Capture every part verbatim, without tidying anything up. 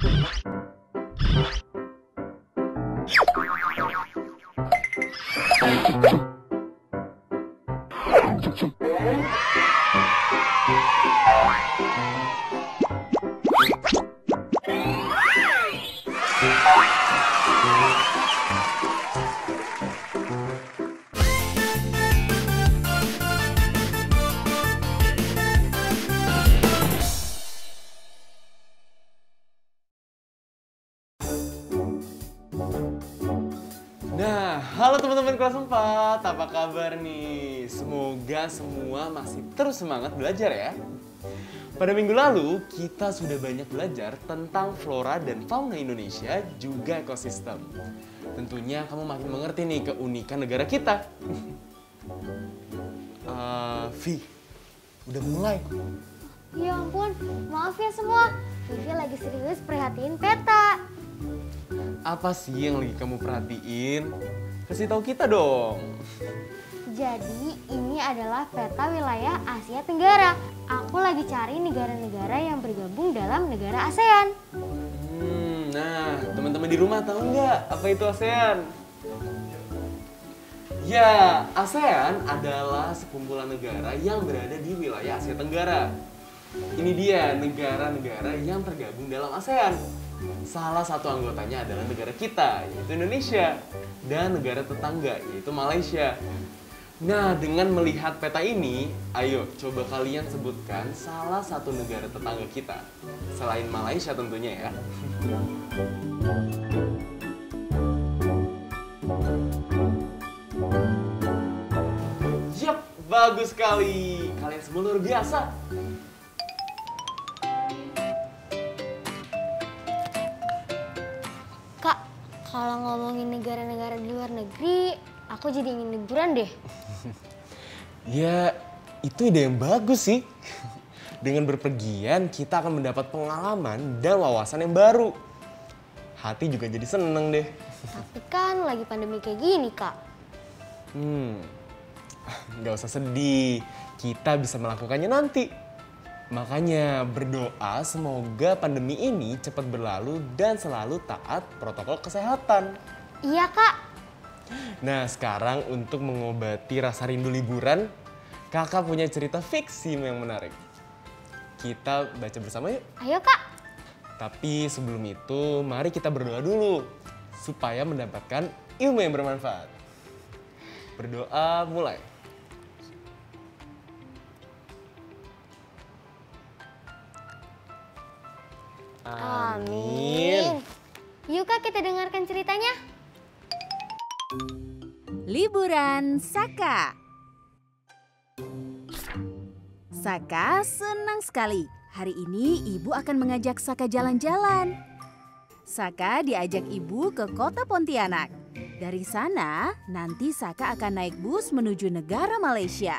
Nah, halo teman-teman kelas empat, apa kabar nih? Semoga semua masih terus semangat belajar ya. Pada minggu lalu, kita sudah banyak belajar tentang flora dan fauna Indonesia, juga ekosistem. Tentunya kamu makin mengerti nih keunikan negara kita. uh, Vi, udah mulai. Ya ampun, maaf ya semua. Vivi lagi serius perhatiin peta. Apa sih yang lagi kamu perhatiin? Kasih tahu kita dong. Jadi ini adalah peta wilayah Asia Tenggara. Aku lagi cari negara-negara yang bergabung dalam negara ASEAN. Hmm, nah, teman-teman di rumah tahu nggak apa itu ASEAN? Ya, ASEAN adalah sekumpulan negara yang berada di wilayah Asia Tenggara. Ini dia negara-negara yang tergabung dalam ASEAN. Salah satu anggotanya adalah negara kita, yaitu Indonesia, dan negara tetangga, yaitu Malaysia. Nah, dengan melihat peta ini, ayo coba kalian sebutkan salah satu negara tetangga kita, selain Malaysia tentunya ya. Yap, bagus sekali. Kalian semua luar biasa. Kak, kalau ngomongin negara-negara di luar negeri, aku jadi ingin liburan deh. Ya, itu ide yang bagus sih. Dengan berpergian, kita akan mendapat pengalaman dan wawasan yang baru. Hati juga jadi seneng deh. Tapi kan lagi pandemi kayak gini, Kak. Hmm, nggak usah sedih. Kita bisa melakukannya nanti. Makanya berdoa semoga pandemi ini cepat berlalu dan selalu taat protokol kesehatan. Iya, Kak. Nah, sekarang untuk mengobati rasa rindu liburan, kakak punya cerita fiksi yang menarik. Kita baca bersama yuk. Ayo, Kak. Tapi sebelum itu, mari kita berdoa dulu supaya mendapatkan ilmu yang bermanfaat. Berdoa mulai. Amin. Yuk, Kak, kita dengarkan ceritanya. Liburan Saka. Saka senang sekali. Hari ini ibu akan mengajak Saka jalan-jalan. Saka diajak ibu ke kota Pontianak. Dari sana, nanti Saka akan naik bus menuju negara Malaysia.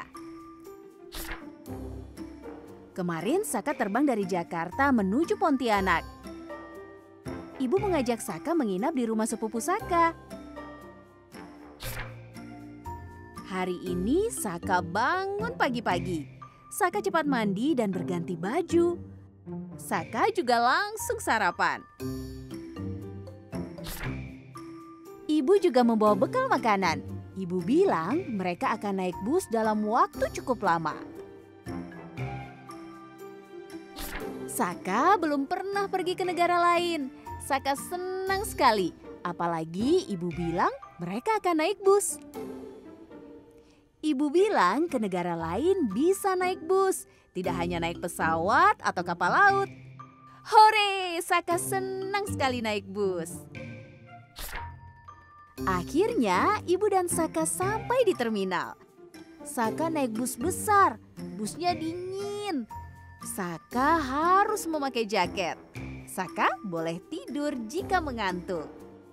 Kemarin Saka terbang dari Jakarta menuju Pontianak. Ibu mengajak Saka menginap di rumah sepupu Saka. Hari ini Saka bangun pagi-pagi. Saka cepat mandi dan berganti baju. Saka juga langsung sarapan. Ibu juga membawa bekal makanan. Ibu bilang mereka akan naik bus dalam waktu cukup lama. Saka belum pernah pergi ke negara lain. Saka senang sekali, apalagi ibu bilang mereka akan naik bus. Ibu bilang ke negara lain bisa naik bus, tidak hanya naik pesawat atau kapal laut. Hore, Saka senang sekali naik bus. Akhirnya ibu dan Saka sampai di terminal. Saka naik bus besar, busnya dingin. Saka harus memakai jaket. Saka boleh tidur jika mengantuk.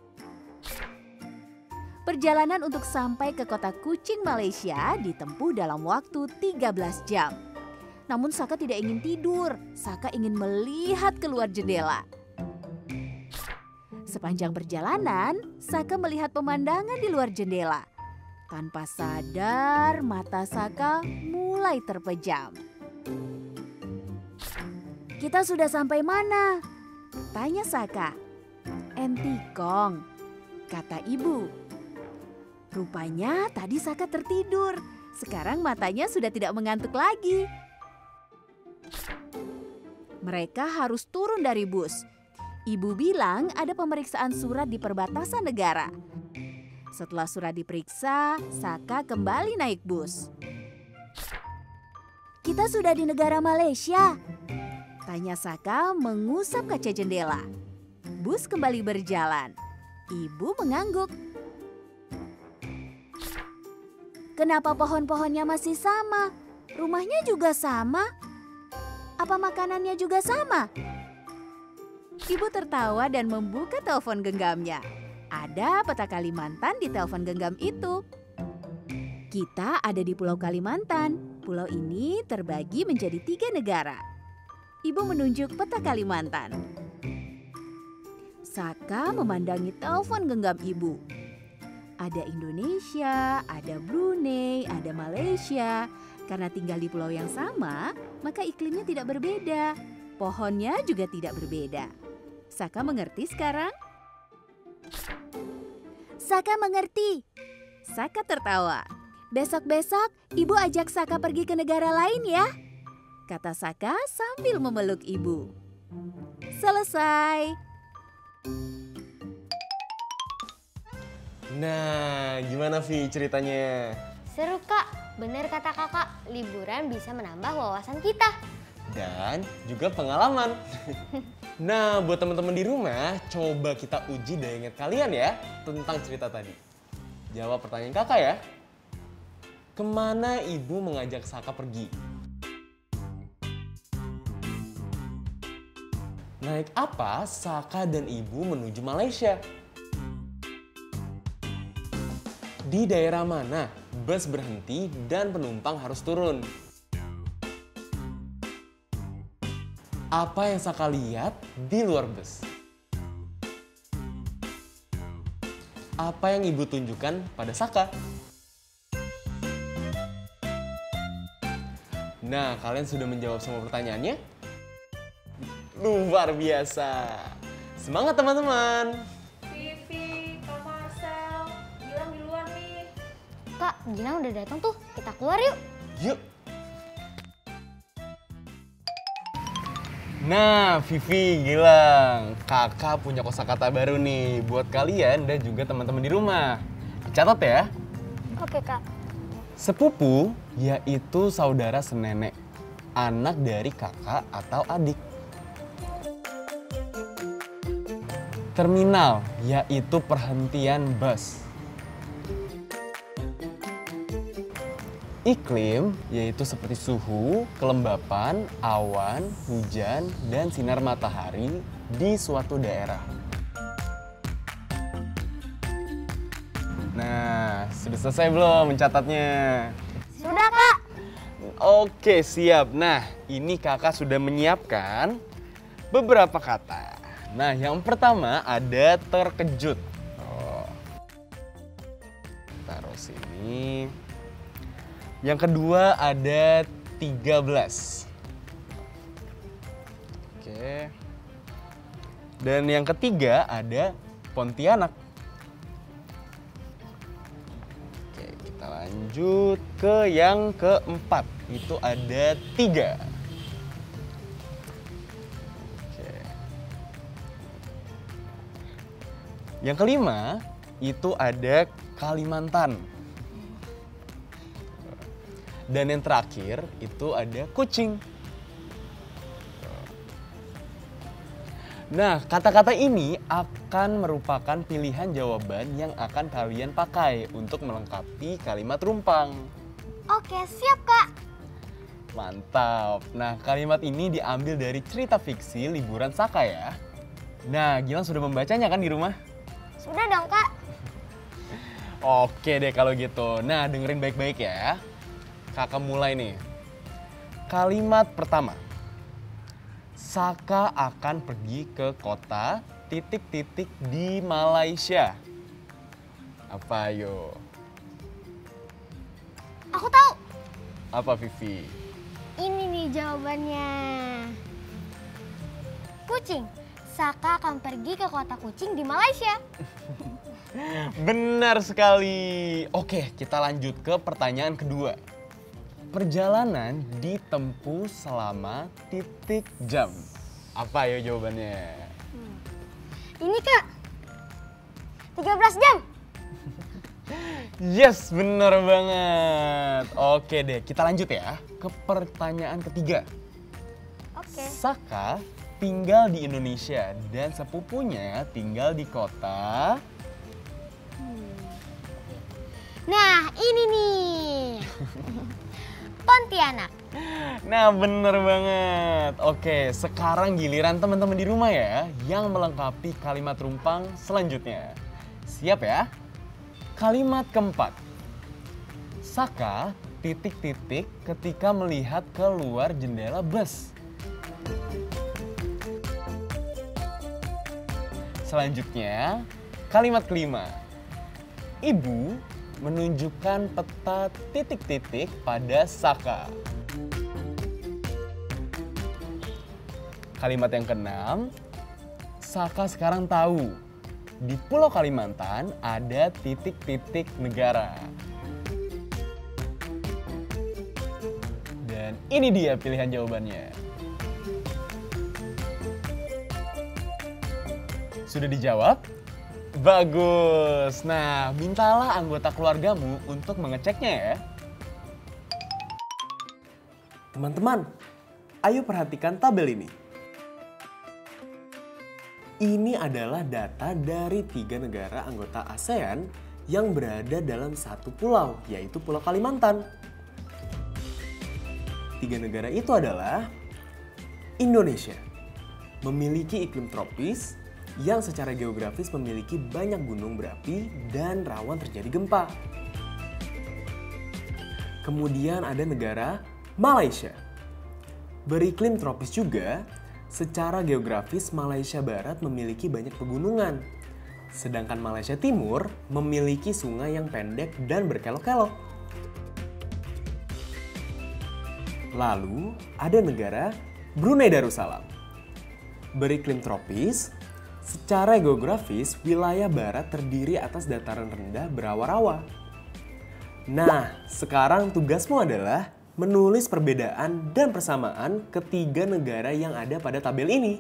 Perjalanan untuk sampai ke kota Kuching, Malaysia ditempuh dalam waktu tiga belas jam. Namun Saka tidak ingin tidur, Saka ingin melihat keluar jendela. Sepanjang perjalanan, Saka melihat pemandangan di luar jendela. Tanpa sadar, mata Saka mulai terpejam. Kita sudah sampai mana? Tanya Saka. Entikong, kata ibu. Rupanya tadi Saka tertidur. Sekarang matanya sudah tidak mengantuk lagi. Mereka harus turun dari bus. Ibu bilang ada pemeriksaan surat di perbatasan negara. Setelah surat diperiksa, Saka kembali naik bus. Kita sudah di negara Malaysia, tanya Saka mengusap kaca jendela. Bus kembali berjalan. Ibu mengangguk. Kenapa pohon-pohonnya masih sama? Rumahnya juga sama? Apa makanannya juga sama? Ibu tertawa dan membuka telepon genggamnya. Ada peta Kalimantan di telepon genggam itu. Kita ada di Pulau Kalimantan. Pulau ini terbagi menjadi tiga negara. Ibu menunjuk peta Kalimantan. Saka memandangi telepon genggam ibu. Ada Indonesia, ada Brunei, ada Malaysia. Karena tinggal di pulau yang sama, maka iklimnya tidak berbeda. Pohonnya juga tidak berbeda. Saka mengerti sekarang? Saka mengerti. Saka tertawa. Besok-besok ibu ajak Saka pergi ke negara lain ya, kata Saka sambil memeluk ibu. Selesai. Nah, gimana Vi ceritanya? Seru Kak, bener kata kakak, liburan bisa menambah wawasan kita. Dan juga pengalaman. Nah, buat teman-teman di rumah, coba kita uji daya ingat kalian ya tentang cerita tadi. Jawab pertanyaan kakak ya. Kemana ibu mengajak Saka pergi? Naik apa Saka dan ibu menuju Malaysia? Di daerah mana bus berhenti dan penumpang harus turun? Apa yang Saka lihat di luar bus? Apa yang ibu tunjukkan pada Saka? Nah, kalian sudah menjawab semua pertanyaannya? Luar biasa. Semangat teman-teman. Vivi, Kak Marcel, Gilang di luar nih. Kak, Gilang udah datang tuh, kita keluar yuk. Yuk. Nah, Vivi, Gilang, kakak punya kosakata baru nih buat kalian dan juga teman-teman di rumah. Dicatat ya. Oke Kak. Sepupu yaitu saudara senenek, anak dari kakak atau adik. Terminal yaitu perhentian bus. Iklim yaitu seperti suhu, kelembapan, awan, hujan, dan sinar matahari di suatu daerah. Nah, sudah selesai belum mencatatnya? Sudah Kak. Oke, siap. Nah, ini kakak sudah menyiapkan beberapa kata. Nah, yang pertama ada terkejut. Oh. Taruh sini. Yang kedua ada tiga belas. Oke. Dan yang ketiga ada Pontianak. Oke, kita lanjut ke yang keempat. Itu ada tiga. Oke. Yang kelima itu ada Kalimantan. Dan yang terakhir itu ada kucing. Nah, kata-kata ini akan merupakan pilihan jawaban yang akan kalian pakai untuk melengkapi kalimat rumpang. Oke, siap Kak. Mantap. Nah, kalimat ini diambil dari cerita fiksi Liburan Saka ya. Nah, Gilang sudah membacanya kan di rumah? Sudah dong Kak. Oke deh kalau gitu. Nah, dengerin baik-baik ya. Kakak mulai nih. Kalimat pertama. Saka akan pergi ke kota titik-titik di Malaysia. Apa ayo? Aku tahu. Apa Vivi? Ini nih jawabannya. Kucing. Saka akan pergi ke kota kucing di Malaysia. Benar sekali. Oke, kita lanjut ke pertanyaan kedua. Perjalanan ditempuh selama titik jam. Apa ya jawabannya? Ini Kak, tiga belas jam. Yes, bener banget. Oke deh, kita lanjut ya ke pertanyaan ketiga. Oke. Saka tinggal di Indonesia dan sepupunya tinggal di kota. Nah, ini nih. Pontianak. Nah, bener banget. Oke, sekarang giliran teman-teman di rumah ya yang melengkapi kalimat rumpang selanjutnya. Siap ya? Kalimat keempat. Saka titik-titik ketika melihat keluar jendela bus. Selanjutnya, kalimat kelima. Ibu menunjukkan peta titik-titik pada Saka. Kalimat yang keenam, Saka sekarang tahu di Pulau Kalimantan ada titik-titik negara. Dan ini dia pilihan jawabannya. Sudah dijawab? Bagus. Nah, mintalah anggota keluargamu untuk mengeceknya ya. Teman-teman, ayo perhatikan tabel ini. Ini adalah data dari tiga negara anggota ASEAN yang berada dalam satu pulau, yaitu Pulau Kalimantan. Tiga negara itu adalah Indonesia, memiliki iklim tropis, yang secara geografis memiliki banyak gunung berapi dan rawan terjadi gempa. Kemudian ada negara Malaysia. Beriklim tropis juga, secara geografis Malaysia Barat memiliki banyak pegunungan. Sedangkan Malaysia Timur memiliki sungai yang pendek dan berkelok-kelok. Lalu ada negara Brunei Darussalam. Beriklim tropis, secara geografis, wilayah barat terdiri atas dataran rendah berawa-rawa. Nah, sekarang tugasmu adalah menulis perbedaan dan persamaan ketiga negara yang ada pada tabel ini.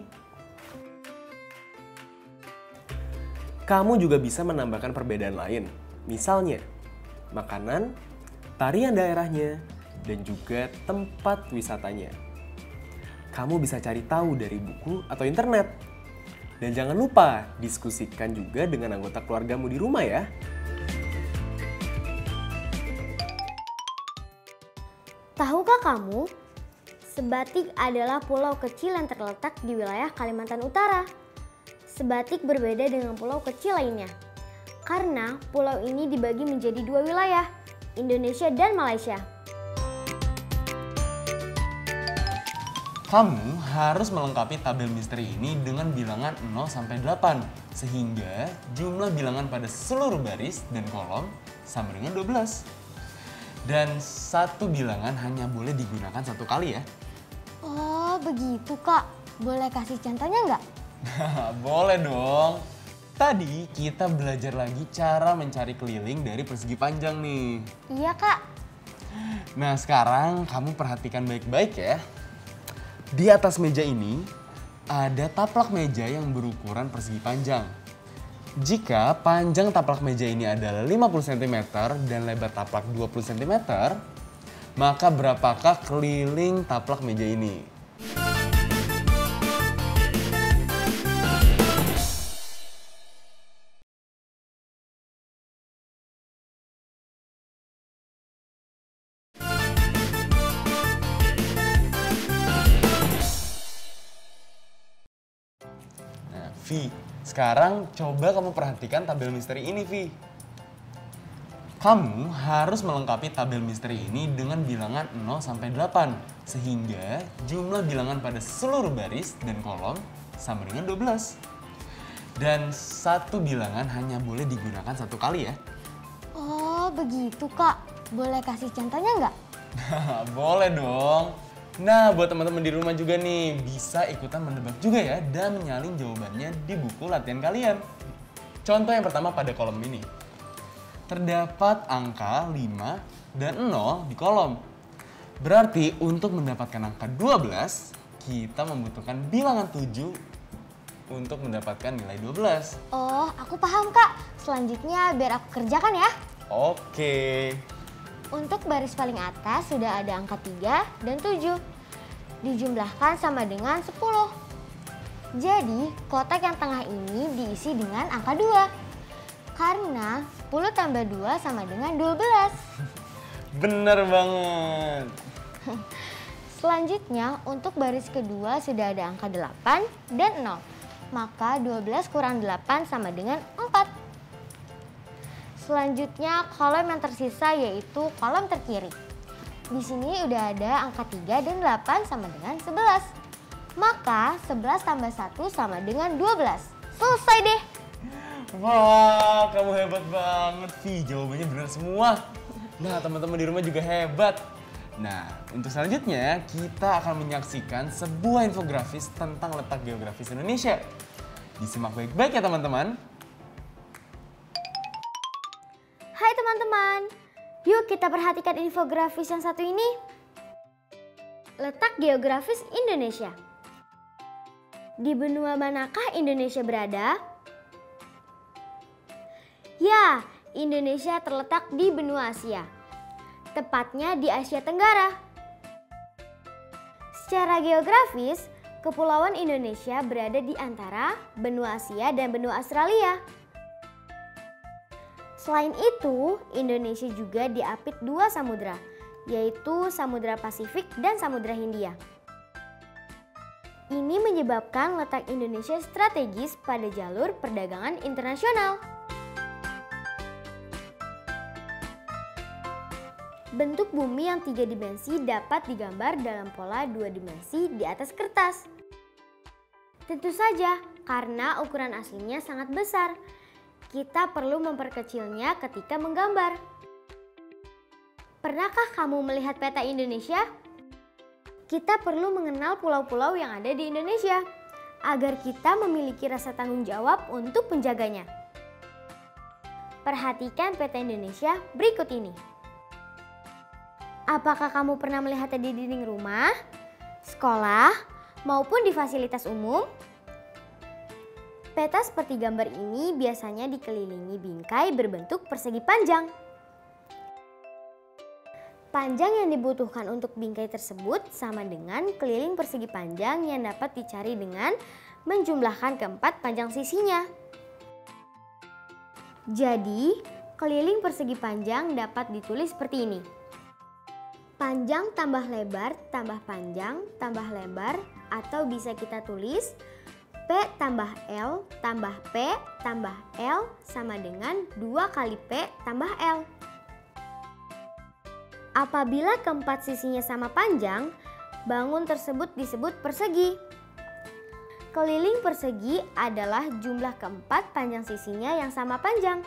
Kamu juga bisa menambahkan perbedaan lain, misalnya makanan, tarian daerahnya, dan juga tempat wisatanya. Kamu bisa cari tahu dari buku atau internet. Dan jangan lupa diskusikan juga dengan anggota keluargamu di rumah ya. Tahukah kamu, Sebatik adalah pulau kecil yang terletak di wilayah Kalimantan Utara. Sebatik berbeda dengan pulau kecil lainnya, karena pulau ini dibagi menjadi dua wilayah, Indonesia dan Malaysia. Kamu harus melengkapi tabel misteri ini dengan bilangan nol sampai delapan, sehingga jumlah bilangan pada seluruh baris dan kolom sama dengan dua belas. Dan satu bilangan hanya boleh digunakan satu kali ya. Oh begitu Kak, boleh kasih contohnya nggak? Boleh dong. Tadi kita belajar lagi cara mencari keliling dari persegi panjang nih. Iya Kak. Nah sekarang kamu perhatikan baik-baik ya. Di atas meja ini ada taplak meja yang berukuran persegi panjang. Jika panjang taplak meja ini adalah lima puluh sentimeter dan lebar taplak dua puluh sentimeter, maka berapakah keliling taplak meja ini? Vi, sekarang coba kamu perhatikan tabel misteri ini, Vi. Kamu harus melengkapi tabel misteri ini dengan bilangan nol sampai delapan, sehingga jumlah bilangan pada seluruh baris dan kolom sama dengan dua belas. Dan satu bilangan hanya boleh digunakan satu kali ya. Oh begitu Kak, boleh kasih contohnya nggak? Boleh dong. Nah, buat teman-teman di rumah juga nih, bisa ikutan menebak juga ya dan menyalin jawabannya di buku latihan kalian. Contoh yang pertama pada kolom ini. Terdapat angka lima dan nol di kolom. Berarti untuk mendapatkan angka dua belas, kita membutuhkan bilangan tujuh untuk mendapatkan nilai dua belas. Oh, aku paham Kak. Selanjutnya biar aku kerjakan ya. Oke. Untuk baris paling atas sudah ada angka tiga dan tujuh. Dijumlahkan sama dengan sepuluh. Jadi kotak yang tengah ini diisi dengan angka dua. Karena sepuluh tambah dua sama dengan dua belas. Bener banget. Selanjutnya untuk baris kedua sudah ada angka delapan dan nol. Maka dua belas kurang delapan sama dengan empat. Selanjutnya kolom yang tersisa yaitu kolom terkiri. Di sini udah ada angka tiga dan delapan sama dengan sebelas. Maka sebelas tambah satu sama dengan dua belas. Selesai deh. Wah, kamu hebat banget, Vi. Jawabannya benar semua. Nah, teman-teman di rumah juga hebat. Nah, untuk selanjutnya kita akan menyaksikan sebuah infografis tentang letak geografis Indonesia. Disimak baik-baik ya teman-teman. Hai teman-teman, yuk kita perhatikan infografis yang satu ini. Letak geografis Indonesia. Di benua manakah Indonesia berada? Ya, Indonesia terletak di benua Asia. Tepatnya di Asia Tenggara. Secara geografis, Kepulauan Indonesia berada di antara benua Asia dan benua Australia. Selain itu, Indonesia juga diapit dua samudra, yaitu Samudra Pasifik dan Samudra Hindia. Ini menyebabkan letak Indonesia strategis pada jalur perdagangan internasional. Bentuk bumi yang tiga dimensi dapat digambar dalam pola dua dimensi di atas kertas. Tentu saja, karena ukuran aslinya sangat besar, kita perlu memperkecilnya ketika menggambar. Pernahkah kamu melihat peta Indonesia? Kita perlu mengenal pulau-pulau yang ada di Indonesia, agar kita memiliki rasa tanggung jawab untuk menjaganya. Perhatikan peta Indonesia berikut ini. Apakah kamu pernah melihatnya di dinding rumah, sekolah, maupun di fasilitas umum? Peta seperti gambar ini biasanya dikelilingi bingkai berbentuk persegi panjang. Panjang yang dibutuhkan untuk bingkai tersebut sama dengan keliling persegi panjang yang dapat dicari dengan menjumlahkan keempat panjang sisinya. Jadi, keliling persegi panjang dapat ditulis seperti ini. Panjang tambah lebar tambah panjang tambah lebar, atau bisa kita tulis P tambah L tambah P tambah L sama dengan dua kali P tambah L. Apabila keempat sisinya sama panjang, bangun tersebut disebut persegi. Keliling persegi adalah jumlah keempat panjang sisinya yang sama panjang.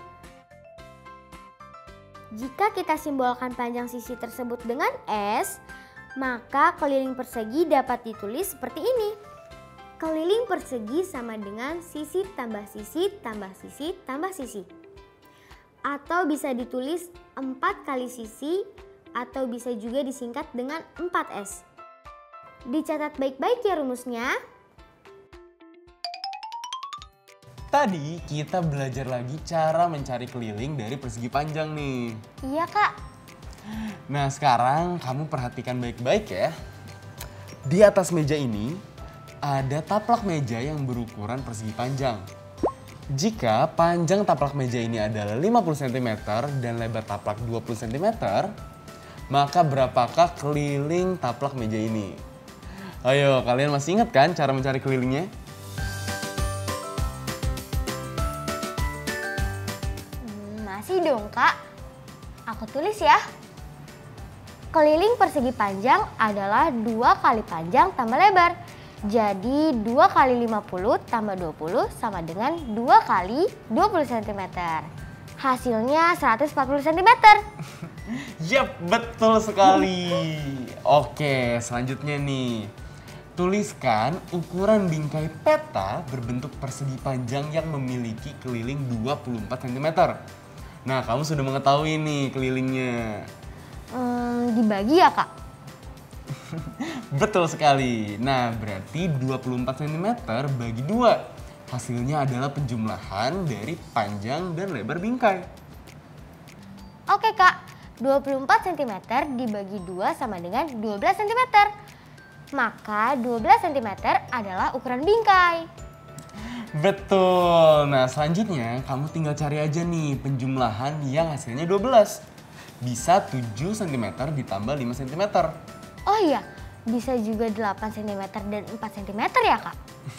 Jika kita simbolkan panjang sisi tersebut dengan S, maka keliling persegi dapat ditulis seperti ini. Keliling persegi sama dengan sisi tambah sisi tambah sisi tambah sisi. Atau bisa ditulis empat kali sisi, atau bisa juga disingkat dengan empat S. Dicatat baik-baik ya rumusnya. Tadi kita belajar lagi cara mencari keliling dari persegi panjang nih. Iya Kak. Nah sekarang kamu perhatikan baik-baik ya. Di atas meja ini ada taplak meja yang berukuran persegi panjang. Jika panjang taplak meja ini adalah lima puluh sentimeter dan lebar taplak dua puluh sentimeter, maka berapakah keliling taplak meja ini? Ayo, kalian masih ingat kan cara mencari kelilingnya? Hmm, masih dong Kak. Aku tulis ya. Keliling persegi panjang adalah dua kali panjang tambah lebar. Jadi dua kali lima puluh tambah dua puluh sama dengan dua kali dua puluh sentimeter. Hasilnya seratus empat puluh sentimeter. Yap, betul sekali. Oke, selanjutnya nih. Tuliskan ukuran bingkai peta berbentuk persegi panjang yang memiliki keliling dua puluh empat sentimeter. Nah, kamu sudah mengetahui nih kelilingnya. Hmm, dibagi ya kak? Betul sekali. Nah, berarti dua puluh empat sentimeter bagi dua. Hasilnya adalah penjumlahan dari panjang dan lebar bingkai. Oke kak, dua puluh empat sentimeter dibagi dua sama dengan dua belas sentimeter. Maka dua belas sentimeter adalah ukuran bingkai. Betul. Nah, selanjutnya kamu tinggal cari aja nih penjumlahan yang hasilnya dua belas. Bisa tujuh sentimeter ditambah lima sentimeter. Oh iya, bisa juga delapan sentimeter dan empat sentimeter ya kak?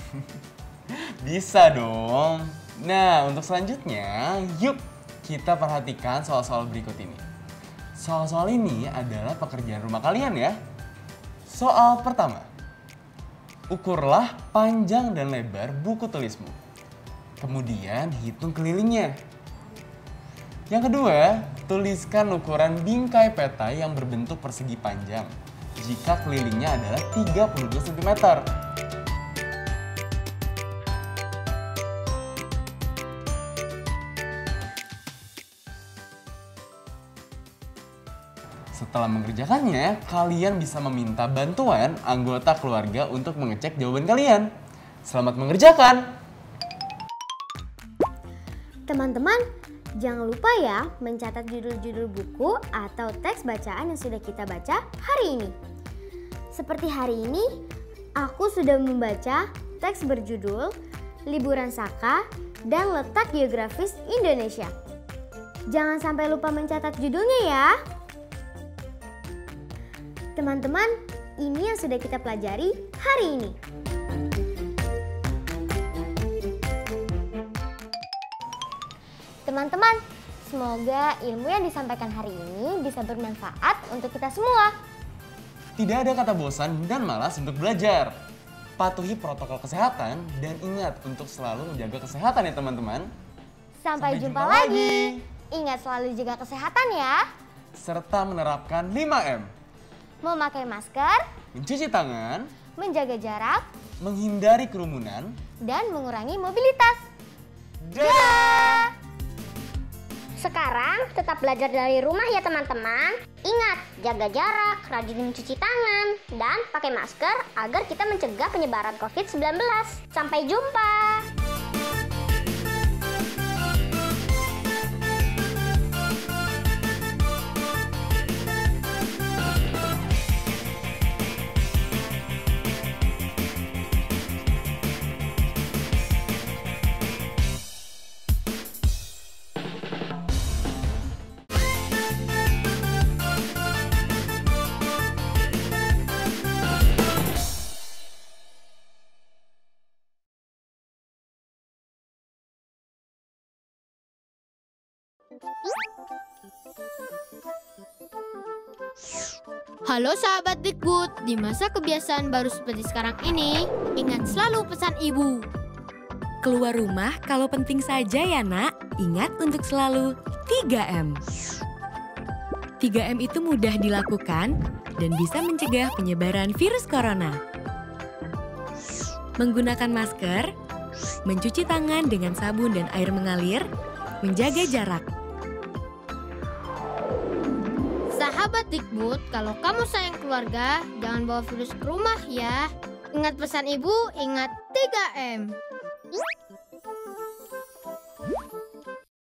Bisa dong. Nah, untuk selanjutnya, yuk kita perhatikan soal-soal berikut ini. Soal-soal ini adalah pekerjaan rumah kalian ya. Soal pertama, ukurlah panjang dan lebar buku tulismu. Kemudian hitung kelilingnya. Yang kedua, tuliskan ukuran bingkai peta yang berbentuk persegi panjang jika kelilingnya adalah tiga puluh dua sentimeter. Setelah mengerjakannya, kalian bisa meminta bantuan anggota keluarga untuk mengecek jawaban kalian. Selamat mengerjakan! Teman-teman, jangan lupa ya mencatat judul-judul buku atau teks bacaan yang sudah kita baca hari ini. Seperti hari ini, aku sudah membaca teks berjudul Liburan Saka dan Letak Geografis Indonesia. Jangan sampai lupa mencatat judulnya ya. Teman-teman, ini yang sudah kita pelajari hari ini. Teman-teman, semoga ilmu yang disampaikan hari ini bisa bermanfaat untuk kita semua. Tidak ada kata bosan dan malas untuk belajar. Patuhi protokol kesehatan dan ingat untuk selalu menjaga kesehatan ya teman-teman. Sampai, Sampai jumpa, jumpa lagi. Ingat selalu jaga kesehatan ya. Serta menerapkan lima M. Memakai masker, mencuci tangan, menjaga jarak, menghindari kerumunan, dan mengurangi mobilitas. Dadah! Sekarang tetap belajar dari rumah ya teman-teman. Ingat, jaga jarak, rajin mencuci tangan, dan pakai masker agar kita mencegah penyebaran covid sembilan belas. Sampai jumpa! Halo sahabat Dikbud, di masa kebiasaan baru seperti sekarang ini, ingat selalu pesan ibu. Keluar rumah kalau penting saja ya nak, ingat untuk selalu tiga M. tiga M itu mudah dilakukan dan bisa mencegah penyebaran virus corona. Menggunakan masker, mencuci tangan dengan sabun dan air mengalir, menjaga jarak. Sahabat Dikbud, kalau kamu sayang keluarga, jangan bawa virus ke rumah ya. Ingat pesan ibu, ingat tiga M.